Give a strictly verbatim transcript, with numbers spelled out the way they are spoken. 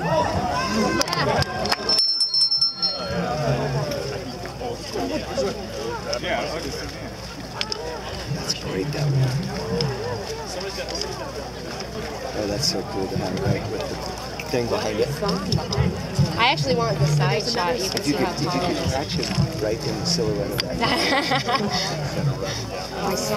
That's great, that one. Oh, that's so cool to have it right with the thing behind it. I actually want the side shot. You can If you see could, how if you tall could it is. catch it right in the silhouette of that.